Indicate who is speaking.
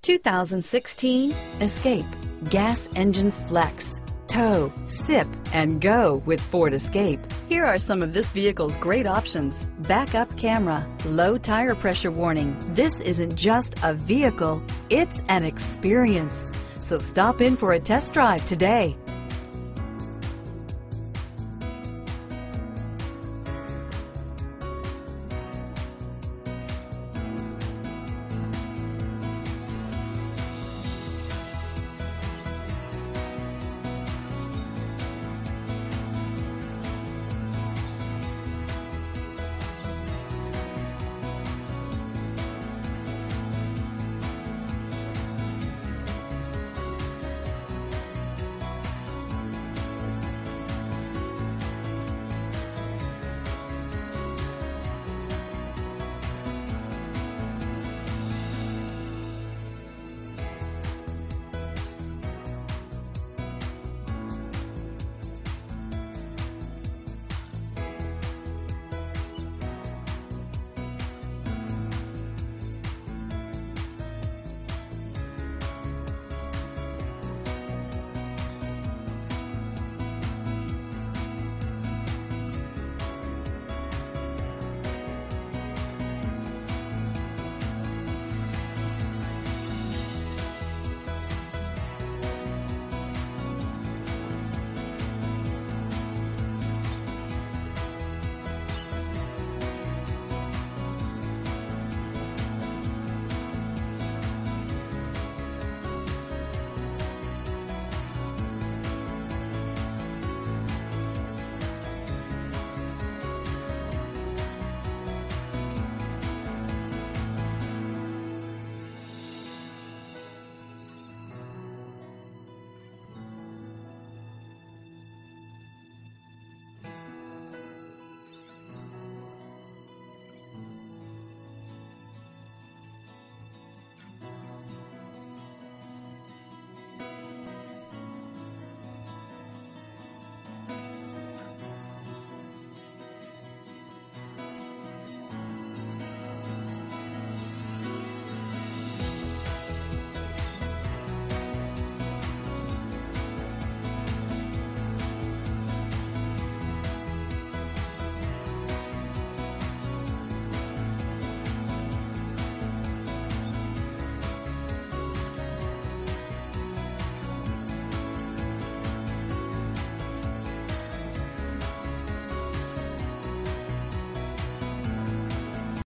Speaker 1: 2016 Escape. Gas engines flex, tow, sip, and go with Ford Escape. Here are some of this vehicle's great options: backup camera, low tire pressure warning. This isn't just a vehicle, it's an experience. So stop in for a test drive today.